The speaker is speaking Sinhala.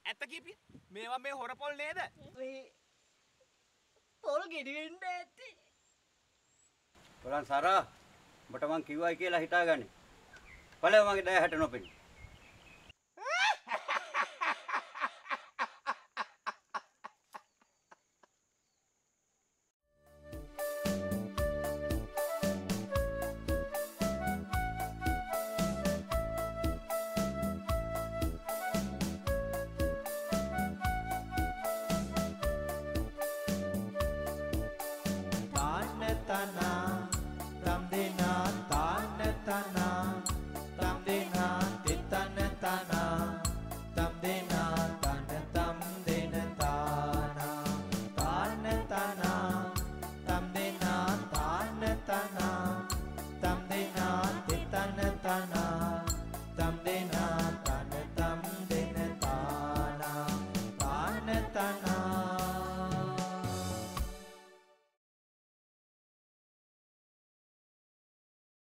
ඇත්ත කීපිය. මේවා මේ හොරපොල් නේද? මේ පොල් ගෙඩි වෙන්න ඇති. බලන්න සාරා ඔබට මං කිව්වයි කියලා හිතාගන්නේ. බලව මගේ දැය හැට නොපෙනී. Tana